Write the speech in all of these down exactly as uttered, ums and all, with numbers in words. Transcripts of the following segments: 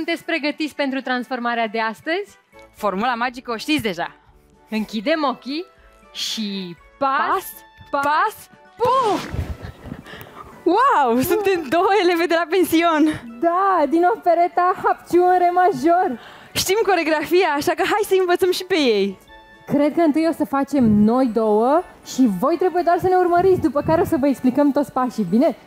Sunteți pregătiți pentru transformarea de astăzi? Formula magică o știți deja. Închidem ochii și pas, Pas, pas, pas puf! Wow, suntem două eleve de la pension. Da, din opereta Hapciu în re major. Știm coreografia, așa că hai să învățăm și pe ei. Cred că întâi o să facem noi două și voi trebuie doar să ne urmăriți, după care o să vă explicăm toți pașii, bine?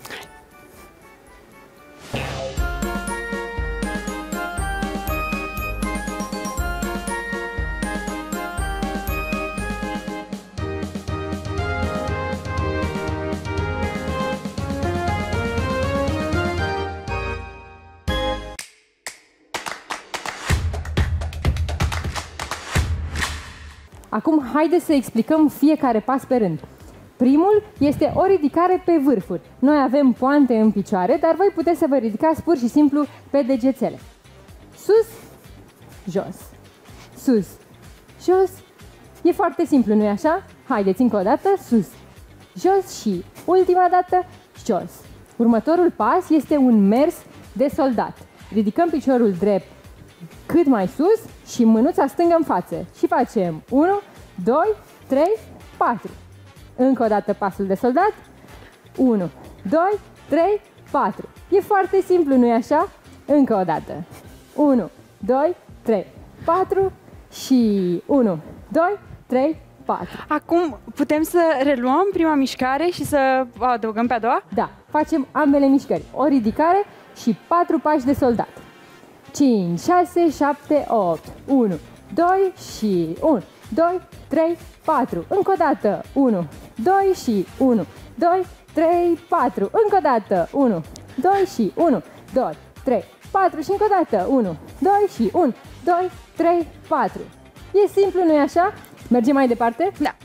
Acum, haideți să explicăm fiecare pas pe rând. Primul este o ridicare pe vârfuri. Noi avem poante în picioare, dar voi puteți să vă ridicați pur și simplu pe degețele. Sus, jos, sus, jos. E foarte simplu, nu-i așa? Haideți încă o dată, sus, jos și ultima dată, jos. Următorul pas este un mers de soldat. Ridicăm piciorul drept cât mai sus și mânuța stângă în față. Și facem unu, doi, trei, patru. Încă o dată pasul de soldat. unu, doi, trei, patru. E foarte simplu, nu-i așa? Încă o dată. unu, doi, trei, patru și unu, doi, trei, patru. Acum putem să reluăm prima mișcare și să o adăugăm pe a doua? Da, facem ambele mișcări. O ridicare și patru pași de soldat. cinci, șase, șapte, opt. unu, doi și unu, doi, trei, patru. Încă o dată. unu, doi și unu, doi, trei, patru. Încă o dată. unu, doi și unu, doi, trei, patru. Și încă o dată. unu, doi și unu, doi, trei, patru. E simplu, nu-i așa? Mergem mai departe? Da.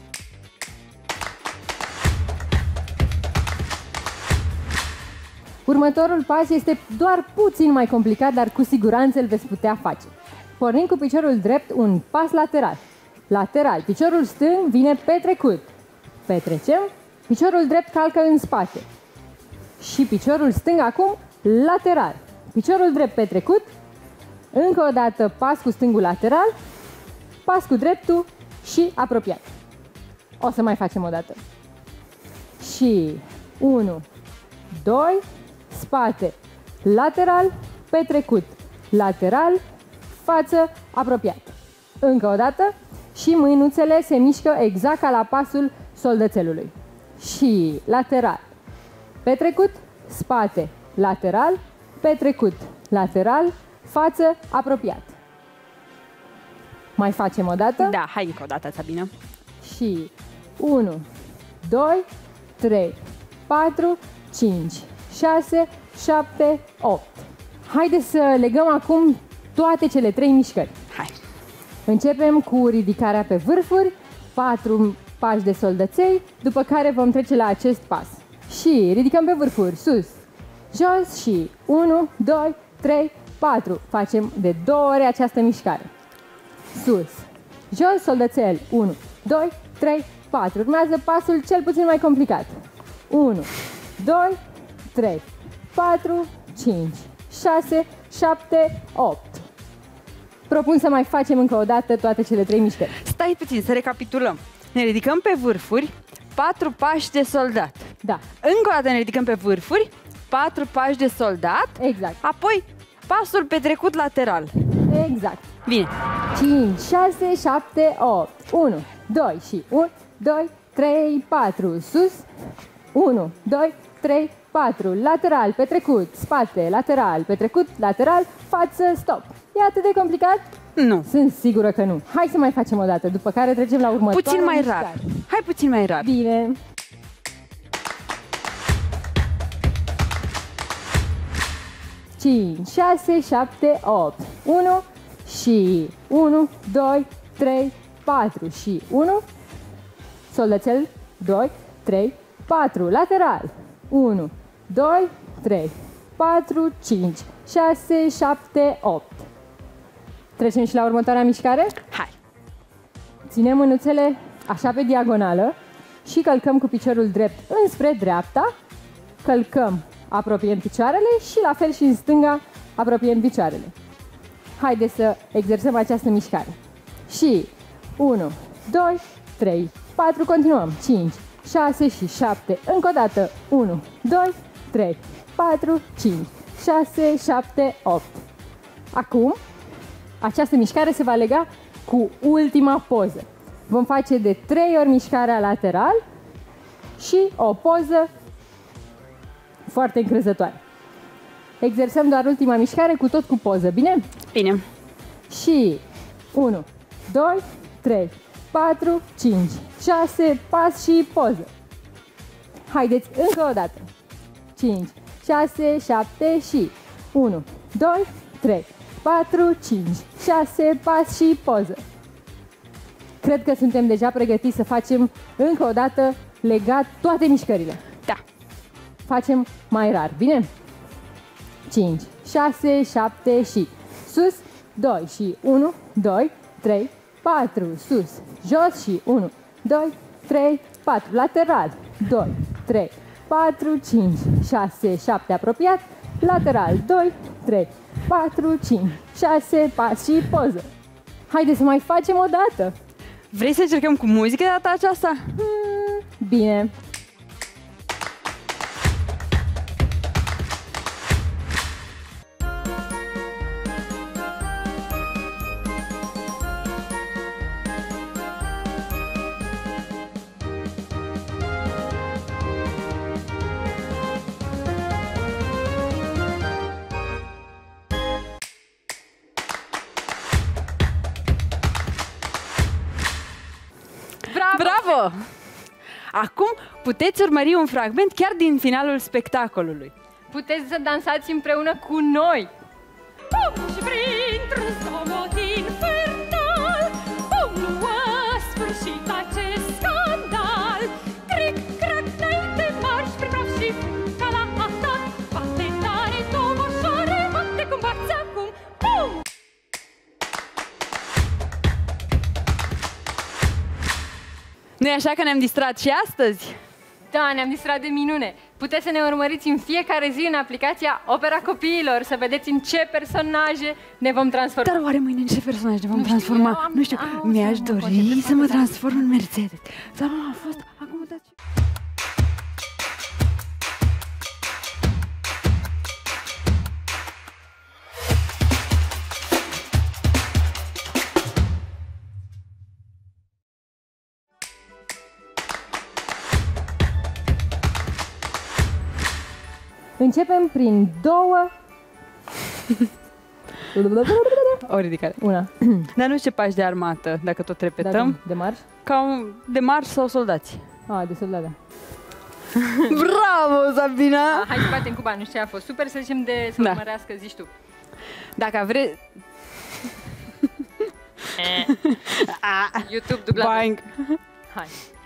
Următorul pas este doar puțin mai complicat, dar cu siguranță îl veți putea face. Pornim cu piciorul drept un pas lateral. Lateral. Piciorul stâng vine petrecut. Petrecem. Piciorul drept calcă în spate. Și piciorul stâng acum lateral. Piciorul drept petrecut. Încă o dată pas cu stângul lateral. Pas cu dreptul și apropiat. O să mai facem o dată. Și unu, doi, spate, lateral, petrecut, lateral, față, apropiat. Încă o dată și mânuțele se mișcă exact ca la pasul soldățelului. Și lateral, petrecut, spate, lateral, petrecut, lateral, față, apropiat. Mai facem o dată? Da, hai încă o dată, Sabina. Și unu, doi, trei, patru, cinci, șase, șapte, opt. Haideți să legăm acum toate cele trei mișcări. Hai. Începem cu ridicarea pe vârfuri, patru pași de soldăței, după care vom trece la acest pas. Și ridicăm pe vârfuri, sus, jos și unu, doi, trei, patru. Facem de două ori această mișcare. Sus, jos, soldățel, unu, doi, trei, patru. Urmează pasul cel puțin mai complicat. unu, doi, trei, patru, cinci, șase, șapte, opt. Propun să mai facem încă o dată toate cele trei mișcări. Stai puțin, să recapitulăm. Ne ridicăm pe vârfuri, patru pași de soldat. Da. Încă o dată ne ridicăm pe vârfuri, patru pași de soldat. Exact. Apoi pasul petrecut lateral. Exact. Bine. cinci, șase, șapte, opt. unu, doi și unu, doi, trei, patru. Sus. unu, doi, trei, patru. Lateral, petrecut, spate, lateral, petrecut, lateral, față, stop. E atât de complicat? Nu. Sunt sigură că nu. Hai să mai facem o dată, după care trecem la următoarea Puțin mai mișcare. rar. Hai puțin mai rar. Bine. cinci, șase, șapte, opt. unu și unu, doi, trei, patru și unu. Soldățel, doi, trei, patru. Lateral. unu, doi, trei, patru, cinci, șase, șapte, opt. Trecem și la următoarea mișcare? Hai. Ținem mânuțele așa pe diagonală și călcăm cu piciorul drept înspre dreapta. Călcăm, apropiem picioarele și la fel și în stânga apropiem picioarele. Haideți să exersăm această mișcare. Și unu, doi, trei, patru, continuăm. cinci, șase și șapte. Încă o dată. unu, doi, trei, patru, cinci, șase, șapte, opt. Acum, această mișcare se va lega cu ultima poză. Vom face de trei ori mișcarea lateral și o poză foarte încrezătoare. Exersăm doar ultima mișcare cu tot cu poză, bine? Bine. Și unu, doi, trei, patru, cinci, șase, pas și poză. Haideți încă o dată. cinci, șase, șapte și unu, doi, trei, patru, cinci, șase, pas și poză. Cred că suntem deja pregătiți să facem încă o dată legat toate mișcările. Da. Facem mai rar, bine? cinci, șase, șapte și sus, doi și unu, doi, trei, patru, sus, jos și unu, doi, trei, patru, lateral, doi, trei, patru, cinci, șase, șapte, apropiat, lateral, doi, trei, patru, cinci, șase, pas și poză. Haideți să mai facem o dată. Vrei să încercăm cu muzică de data aceasta? Hmm, bine. Bravo! Acum puteți urmări un fragment chiar din finalul spectacolului. Puteți să dansați împreună cu noi. Pum și printr-un zgomot infernal, pum lua sfârșit acest scandal. Cric, crac, înainte marș prin praf și ca la atac. Bate tare, toboșoare, bate cum bați acum. Pum! Nu-i așa că ne-am distrat și astăzi? Da, ne-am distrat de minune. Puteți să ne urmăriți în fiecare zi în aplicația Opera Copiilor, să vedeți în ce personaje ne vom transforma. Dar oare mâine în ce personaj ne vom Nu știu, transforma? eu am- Nu știu, am- mi-aș am- dori am- să mă am- transform în Mercedes. Dar nu a fost, acum uitați. Începem prin două... O ridicare. Una. Dar nu știu ce pași de armată, dacă tot repetăm. De marș? Ca un, de marș sau soldați. Ah, de soldată. Bravo, Sabina! Ah, hai să batem cu bani, nu știu ce a fost. Super, să zicem de să Da. urmărească, zici tu. Dacă vreți... YouTube dublat. Bang! Hai.